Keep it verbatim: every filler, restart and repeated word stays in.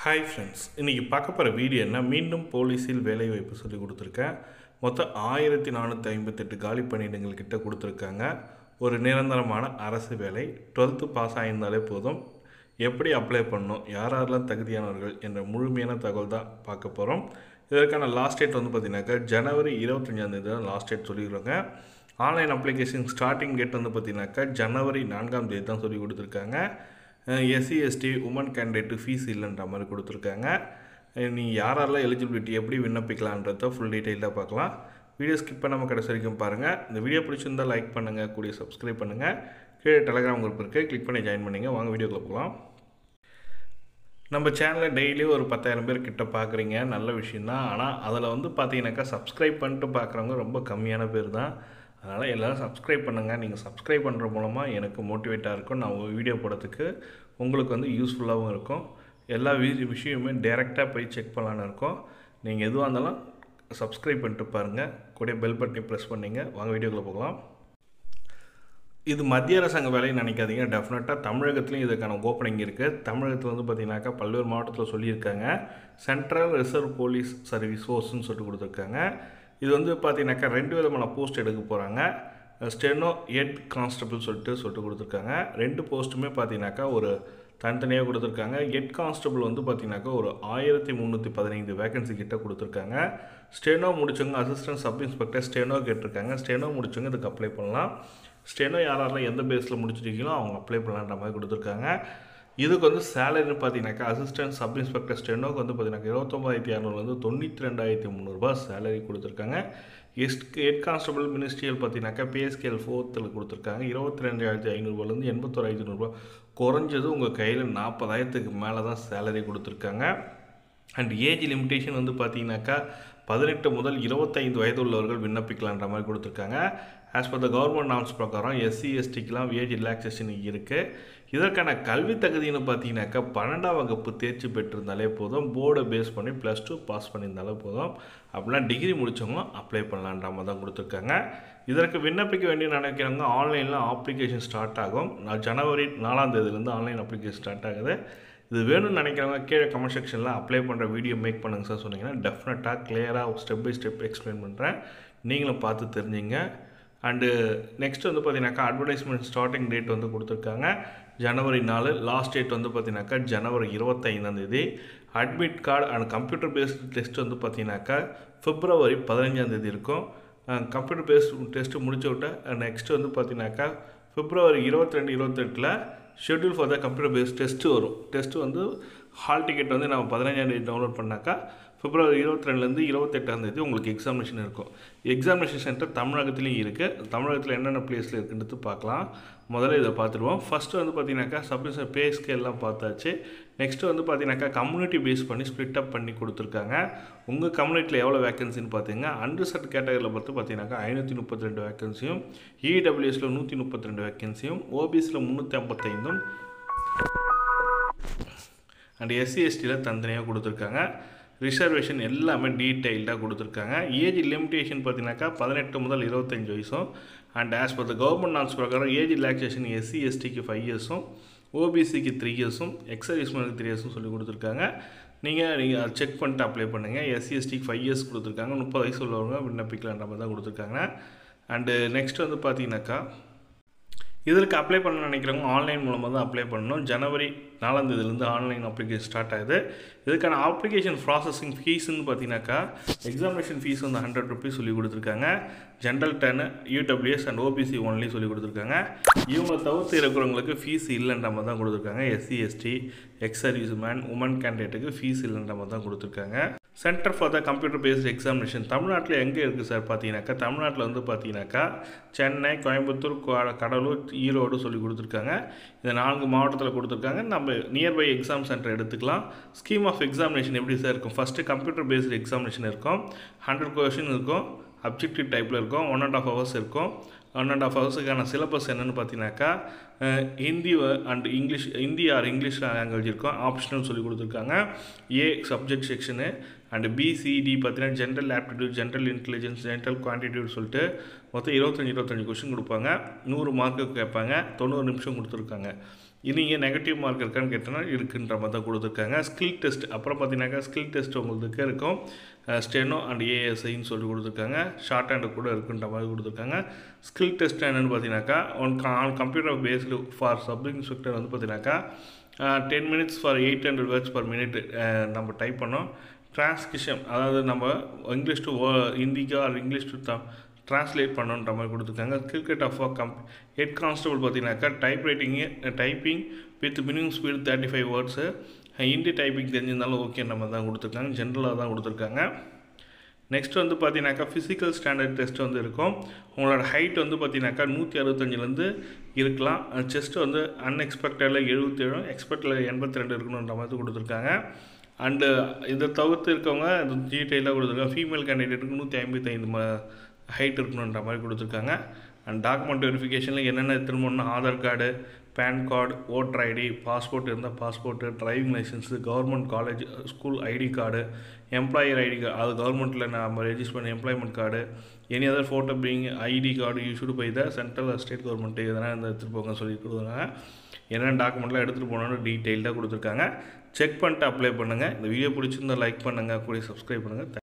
Hi friends, இன்னைக்கு பார்க்க போகிற வீடியோ என்ன மீண்டும் போலீஸில் வேலை வாய்ப்பு சொல்லி கொடுத்துருக்கேன். மொத்தம் ஆயிரத்தி நானூற்றி ஐம்பத்தெட்டு காலி பணியிடங்கள் கிட்ட கொடுத்துருக்காங்க. ஒரு நிரந்தரமான அரசு வேலை. டுவெல்த்து பாஸ் ஆகியிருந்தாலே போதும். எப்படி அப்ளை பண்ணணும், யார் யாரெல்லாம் தகுதியானவர்கள் என்ற முழுமையான தகவல் தான் பார்க்க போகிறோம். இதற்கான லாஸ்ட் டேட் வந்து பார்த்தீங்கன்னாக்கா ஜனவரி இருபத்தஞ்சாந்தேதி தான் லாஸ்ட் டேட் சொல்லிடுறாங்க. ஆன்லைன் அப்ளிகேஷன் ஸ்டார்டிங் டேட் வந்து பார்த்தீங்கன்னாக்கா ஜனவரி நான்காம் தேதி தான் சொல்லி கொடுத்துருக்காங்க. SC ST women candidate fee இல்லைன்ற மாதிரி கொடுத்துருக்காங்க. நீங்கள் யாரெல்லாம் எலிஜிபிலிட்டி எப்படி விண்ணப்பிக்கலான்றத ஃபுல் டீட்டெயிலாக பார்க்கலாம். வீடியோ ஸ்கிப் பண்ணாமல் கடைசி வரைக்கும் பாருங்கள். இந்த வீடியோ பிடிச்சிருந்தால் லைக் பண்ணுங்கள், கூடிய சப்ஸ்கிரைப் பண்ணுங்கள். கீழே டெலகிராம் குரூப் இருக்குது, கிளிக் பண்ணி ஜாயின் பண்ணிங்க. வாங்க வீடியோக்குள்ள போகலாம். நம்ம சேனலில் டெய்லி ஒரு பத்தாயிரம் பேர் கிட்ட பார்க்குறீங்க, நல்ல விஷயந்தான். ஆனால் அதில் வந்து பார்த்தீங்கன்னாக்கா சப்ஸ்கிரைப் பண்ணிட்டு பார்க்குறவங்க ரொம்ப கம்மியான பேர் தான். அதனால் எல்லோரும் சப்ஸ்கிரைப் பண்ணுங்கள். நீங்கள் சப்ஸ்கிரைப் பண்ணுற மூலமாக எனக்கு மோட்டிவேட்டாக இருக்கும். நான் வீடியோ போடுறதுக்கு உங்களுக்கு வந்து யூஸ்ஃபுல்லாகவும் இருக்கும். எல்லா விஷயமுமே டைரெக்டாக போய் செக் பண்ணலான்னு இருக்கும். நீங்கள் எதுவாக இருந்தாலும் சப்ஸ்கிரைப் பண்ணிட்டு பாருங்கள், கூட பெல் பட்டனை ப்ரெஸ் பண்ணிங்க. வாங்க வீடியோக்குள்ளே போகலாம். இது மத்திய அரசாங்க வேலைன்னு நினைக்காதீங்க. டெஃபினட்டாக தமிழகத்துலேயும் இதுக்கான ஓப்பனிங் இருக்குது. தமிழகத்தில் வந்து பார்த்திங்கனாக்கா பல்வேறு மாவட்டத்தில் சொல்லியிருக்காங்க. சென்ட்ரல் ரிசர்வ் போலீஸ் சர்வீஸ் ஃபோர்ஸ்ன்னு சொல்லிட்டு கொடுத்துருக்காங்க. இது வந்து பார்த்தீங்கன்னாக்கா ரெண்டு விதமான போஸ்ட் எடுக்க போகிறாங்க. ஸ்டெனோ ஹெட் கான்ஸ்டபிள் சொல்லிட்டு சொல்லிட்டு கொடுத்துருக்காங்க. ரெண்டு போஸ்ட்டுமே பார்த்தீங்கன்னாக்கா ஒரு தனித்தனியாக கொடுத்துருக்காங்க. ஹெட் கான்ஸ்டபிள் வந்து பார்த்தீங்கன்னாக்கா ஒரு ஆயிரத்தி முந்நூற்றி பதினைந்து வேகன்சி கிட்ட கொடுத்துருக்காங்க. ஸ்டெனோ முடிச்சவங்க அசிஸ்டன்ட் சப் இன்ஸ்பெக்டர் ஸ்டெனோ கேட்டிருக்காங்க. ஸ்டெனோ முடிச்சவங்க இதுக்கு அப்ளை பண்ணலாம். ஸ்டெனோ யாரெல்லாம் எந்த பேஸில் முடிச்சிருக்கீங்களோ அவங்க அப்ளை பண்ணலான்ற மாதிரி கொடுத்துருக்காங்க. இதுக்கு வந்து சேலரின்னு பார்த்தீங்கன்னாக்கா அசிஸ்டன்ட் சப் இன்ஸ்பெக்டர் ஸ்டெனோக்கு வந்து பார்த்தீங்கன்னா இருபத்தொம்பதாயிரத்தி இரநூறுலேருந்து தொண்ணூற்றி ரெண்டாயிரத்தி முந்நூறுரூபா சேலரி கொடுத்துருக்காங்க. எஸ்ட் ஹெட் கான்ஸ்டபிள் மினிஸ்ட்ரியல் பார்த்தீங்கன்னாக்கா பேஸ்கேல் ஃபோர்த்தில் கொடுத்துருக்காங்க. இருபத்தி ரெண்டாயிரத்தி ஐநூறுரூபாலேருந்து எண்பத்தோராயிரத்தி நூறுரூவா குறைஞ்சது உங்கள் கையில் நாற்பதாயிரத்துக்கு மேலே தான் சேலரி கொடுத்துருக்காங்க. அண்ட் ஏஜ் லிமிட்டேஷன் வந்து பார்த்தீங்கன்னாக்கா பதினெட்டு முதல் இருபத்தைந்து வயது உள்ளவர்கள் விண்ணப்பிக்கலான்ற மாதிரி கொடுத்துருக்காங்க. As per the government norms பிரகாரம் எஸ்சி எஸ்டிக்கெலாம் ஏஜ் ரிலாக்ஸேஷன் இருக்குது. இதற்கான கல்வி தகுதின்னு பார்த்தீங்கன்னாக்கா பன்னெண்டாம் வகுப்பு தேர்ச்சி பெற்றிருந்தாலே போதும். போர்டை பேஸ் பண்ணி ப்ளஸ் டூ பாஸ் பண்ணியிருந்தாலே போதும். அப்படின்னா டிகிரி முடித்தவங்களும் அப்ளை பண்ணலான்ற மாதிரி தான் கொடுத்துருக்காங்க. இதற்கு விண்ணப்பிக்க வேண்டிய நினைக்கிறவங்க ஆன்லைனில் அப்ளிகேஷன் ஸ்டார்ட் ஆகும். ஜனவரி நாலாம் தேதியிலேருந்து ஆன்லைன் அப்ளிகேஷன் ஸ்டார்ட் ஆகுது. இது வேணும்னு நினைக்கிறவங்க கீழே கமெண்ட் செக்ஷனில் அப்ளை பண்ணுற வீடியோ மேக் பண்ணுங்க சார் சொன்னீங்கன்னா டெஃபினட்டாக கிளியராக ஸ்டெப் பை ஸ்டெப் எக்ஸ்பிளைன் பண்ணுறேன். நீங்களும் பார்த்து தெரிஞ்சுங்க. அண்டு நெக்ஸ்ட் வந்து பார்த்தீங்கன்னாக்கா அட்வர்டைஸ்மெண்ட் ஸ்டார்டிங் டேட் வந்து கொடுத்துருக்காங்க ஜனவரி நாலு. லாஸ்ட் டேட் வந்து பார்த்தீங்கன்னாக்கா ஜனவரி இருபத்தைந்தாந்தேதி. Admit card and computer based test வந்து பார்த்தீங்கன்னாக்கா பிப்ரவரி பதினஞ்சாந்தேதி இருக்கும். கம்ப்யூட்டர் பேஸ்டு டெஸ்ட்டு முடிச்ச விட்ட நெக்ஸ்ட் வந்து பார்த்தீங்கன்னாக்கா பிப்ரவரி இருபத்தி ரெண்டு இருபத்தெட்டில் schedule for the computer based test வரும். டெஸ்ட்டு வந்து ஹால் டிக்கெட் வந்து நம்ம பதினஞ்சாந்தேதி டவுன்லோட் பண்ணாக்கா பிப்ரவரி இருபத்தி ரெண்டுலேருந்து இருபத்தெட்டாந்தேதி உங்களுக்கு எக்ஸாமினேஷன் இருக்கும். எக்ஸாமினேஷன் சென்டர் தமிழகத்துலேயும் இருக்குது. தமிழகத்தில் என்னென்ன பிளேஸில் இருக்குன்றது பார்க்கலாம். முதல்ல இதை பார்த்துருவோம். ஃபஸ்ட்டு வந்து பார்த்தீங்கன்னாக்கா சப்மிஷ பே ஸ்கேல்லாம் பார்த்தாச்சு. நெக்ஸ்ட்டு வந்து பார்த்தீங்கன்னாக்கா கம்யூனிட்டி பேஸ் பண்ணி ஸ்ப்ளிட் அப் பண்ணி கொடுத்துருக்காங்க. உங்கள் கம்யூனிட்டியில் எவ்வளோ வேகன்சின்னு பார்த்தீங்கன்னா அன்ரிசர்வ் கேட்டகரியில் பார்த்து பார்த்தீங்கன்னாக்கா ஐநூற்றி முப்பத்தி ரெண்டு வேகன்சியும், இடபிள்யூஎஸில் நூற்றி முப்பத்தி ரெண்டு வேகன்சியும், ஓபிசியில் முந்நூற்றி ஐம்பத்தைந்தும் அண்ட் எஸ்சி எஸ்டியில் தனித்தனியாக கொடுத்துருக்காங்க. ரிசர்வேஷன் எல்லாமே டீட்டெயில்டாக கொடுத்துருக்காங்க. ஏஜ் லிமிட்டேஷன் பார்த்தீங்கன்னாக்கா பதினெட்டு முதல் இருபத்தஞ்சி வயசும். And as per the government norms பிரகாரம் ஏஜ் ரிலாக்ஸேஷன் எஸ்சி எஸ்டிக்கு ஃபைவ் இயர்ஸும், ஓபிசிக்கு த்ரீ இயர்ஸும், எக்ஸர்வீஸ்மேனுக்கு த்ரீ இயர்ஸும் சொல்லி கொடுத்துருக்காங்க. நீங்கள் நீங்கள் அதை செக் பண்ணிட்டு அப்ளை பண்ணுங்கள். எஸ்சி எஸ்டிக்கு ஃபைவ் இயர்ஸ் கொடுத்துருக்காங்க. முப்பது வயசு உள்ளவங்க விண்ணப்பிக்கலான்ற மாதிரி தான் கொடுத்துருக்காங்க. அண்டு நெக்ஸ்ட் வந்து பார்த்தீங்கன்னாக்கா இதற்கு அப்ளை பண்ண நினைக்கிறவங்க ஆன்லைன் மூலமாக தான் அப்ளை பண்ணணும். ஜனவரி நாலாம் தேதியிலேருந்து ஆன்லைன் அப்ளிகேஷன் ஸ்டார்ட் ஆகுது. இதுக்கான அப்ளிகேஷன் ப்ராசஸிங் ஃபீஸ்ன்னு பார்த்தீங்கன்னாக்கா எக்ஸாமினேஷன் ஃபீஸ் வந்து ஹண்ட்ரட் ருபீஸ் சொல்லி கொடுத்துருக்காங்க. General ten, EWS and OBC only சொல்லி கொடுத்துருக்காங்க. இவங்க தவிர்த்து இருக்கிறவங்களுக்கு ஃபீஸ் இல்லைன்ற மாதிரி தான் கொடுத்துருக்காங்க. SC ST, ex service man, women கேண்டிடேட்டுக்கு ஃபீஸ் இல்லைன்ற மாதிரி தான் கொடுத்துருக்காங்க. Centre for the computer based examination தமிழ்நாட்டில் எங்கே இருக்குது சார் பார்த்தீங்கன்னாக்கா தமிழ்நாட்டில் வந்து பார்த்தீங்கன்னாக்கா சென்னை, கோயம்புத்தூர், கடலூர், ஈரோடு சொல்லி கொடுத்துருக்காங்க. இந்த நான்கு மாவட்டத்தில் கொடுத்துருக்காங்க. நம்ம நியர்பை எக்ஸாம் சென்டர் எடுத்துக்கலாம். ஸ்கீம் ஆஃப் எக்ஸாமினேஷன் எப்படி சார் இருக்கும்? ஃபஸ்ட்டு கம்ப்யூட்டர் பேஸ்டு எக்ஸாமினேஷன் இருக்கும். ஹண்ட்ரட் கொஷின் இருக்கும். அப்ஜெக்டிவ் டைப்பில் இருக்கும். ஒன் அண்ட் ஆஃப் ஹவர்ஸ் இருக்கும். ஒன் அண்ட் ஆஃப் ஹவர்ஸுக்கான சிலபஸ் என்னென்னு பார்த்தீங்கன்னாக்கா Hindi and English, Hindi or English language இருக்கும். ஆப்ஷனல் சொல்லி கொடுத்துருக்காங்க. ஏ சப்ஜெக்ட் செக்ஷனு அண்ட் பிசிடி பார்த்தீங்கன்னா general aptitude, general intelligence, general quantitative சொல்லிட்டு மொத்தம் இருபத்தஞ்சி இருபத்தஞ்சி கொஷின் கொடுப்பாங்க. நூறு மார்க்கு கேட்பாங்க. தொண்ணூறு நிமிஷம் கொடுத்துருக்காங்க. நீங்கள் நெகட்டிவ் மார்க் இருக்கான்னு கேட்டோன்னா இருக்குன்ற மாதிரி தான் கொடுத்துருக்காங்க. ஸ்கில் டெஸ்ட் அப்புறம் பார்த்தீங்கன்னாக்கா ஸ்கில் டெஸ்ட் உங்களுக்கு இருக்கும். ஸ்டெனோ அண்ட் ஏஎஸ்ஐன்னு சொல்லி கொடுத்துருக்காங்க. ஷார்ட் ஹேண்டு கூட இருக்குன்ற மாதிரி கொடுத்துருக்காங்க. ஸ்கில் டெஸ்ட் என்னென்னு பார்த்தீங்கன்னாக்கா one on computer based for sub inspector வந்து பார்த்தீங்கன்னாக்கா ten minutes for eight hundred words per minute நம்ம டைப் பண்ணோம். டிரான்ஸ்கிரிப்ஷன் அதாவது நம்ம இங்கிலீஷ் டு ஹிந்திக்கா or English to the translate பண்ணணுன்ற மாதிரி கொடுத்துருக்காங்க. கிரிக்கெட் ஆஃப் கம் ஹெட் கான்ஸ்டபிள் பார்த்தீங்கன்னாக்கா டைப் ரைட்டிங்கு typing with minimum speed thirty five words Hindi typing தெரிஞ்சிருந்தாலும் ஓகே நம்ம தான் கொடுத்துருக்காங்க. ஜென்ரலாக தான் கொடுத்துருக்காங்க. நெக்ஸ்ட் வந்து பார்த்தீங்கன்னாக்கா ஃபிசிக்கல் ஸ்டாண்டர்ட் டெஸ்ட் வந்து இருக்கும். உங்களோட ஹைட் வந்து பார்த்தீங்கன்னாக்கா நூற்றி அறுபத்தஞ்சிலேருந்து இருக்கலாம். செஸ்ட் வந்து அன்எக்ஸ்பெக்டடில் எழுபத்தி ஏழு எக்ஸ்பெக்டில் எண்பத்தி ரெண்டு இருக்கணுன்ற மாதிரி கொடுத்துருக்காங்க. அண்டு இதை தவிர்த்து இருக்கவங்க டீட்டெயிலாக கொடுத்துருக்காங்க. ஃபீமேல் கேண்டிடேட்டுக்கு நூற்றி ஐம்பத்தி ஐந்து ம ஹைட் இருக்கணுன்ற மாதிரி கொடுத்துருக்காங்க. அண்ட் டாக்குமெண்ட் வெரிஃபிகேஷனில் என்னென்ன திரும்பணும்னா Aadhaar card, PAN card, voter ID, passport இருந்தால் passport, driving licence, government college school ID card, employer ID card அது கவர்மெண்ட்டில் நம்ம ரெஜிஸ்டர் பண்ண employment card, any other photo being ID card used by the central state government எதனால் இந்த எடுத்துகிட்டு போங்க சொல்லி கொடுக்குறாங்க. என்னென்ன டாக்குமெண்ட்லாம் எடுத்துகிட்டு போகணுன்னு டீட்டெயில்டாக கொடுத்துருக்காங்க. செக் பண்ணிட்டு அப்ளை பண்ணுங்கள். இந்த வீடியோ பிடிச்சிருந்தால் லைக் பண்ணுங்கள், கூட சப்ஸ்கிரைப் பண்ணுங்கள்.